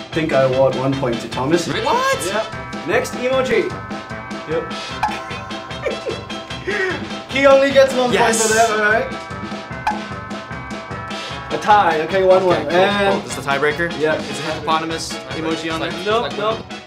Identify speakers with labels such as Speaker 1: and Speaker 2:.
Speaker 1: think I award 1 point to Thomas.
Speaker 2: What?
Speaker 1: Yep. Next emoji. Yep. He only gets 1 point for that, alright? A tie, okay, 1-1.
Speaker 2: Cool.
Speaker 1: And
Speaker 2: this is the tiebreaker?
Speaker 1: yeah.
Speaker 2: Is the hippopotamus emoji on there?
Speaker 1: Nope, nope.